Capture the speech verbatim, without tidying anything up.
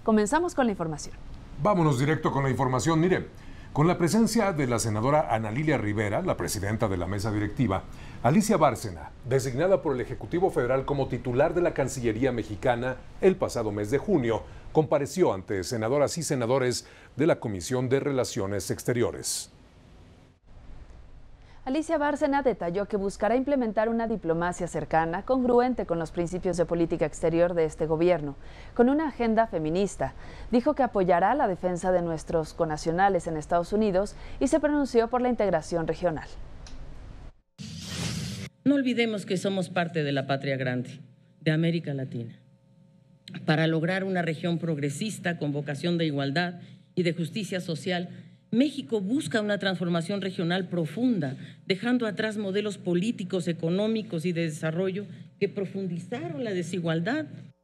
Comenzamos con la información. Vámonos directo con la información. Mire, con la presencia de la senadora Ana Lilia Rivera, la presidenta de la mesa directiva, Alicia Bárcena, designada por el Ejecutivo Federal como titular de la Cancillería mexicana el pasado mes de junio, compareció ante senadoras y senadores de la Comisión de Relaciones Exteriores. Alicia Bárcena detalló que buscará implementar una diplomacia cercana, congruente con los principios de política exterior de este gobierno, con una agenda feminista. Dijo que apoyará la defensa de nuestros connacionales en Estados Unidos y se pronunció por la integración regional. No olvidemos que somos parte de la patria grande, de América Latina. Para lograr una región progresista con vocación de igualdad y de justicia social, México busca una transformación regional profunda, dejando atrás modelos políticos, económicos y de desarrollo que profundizaron la desigualdad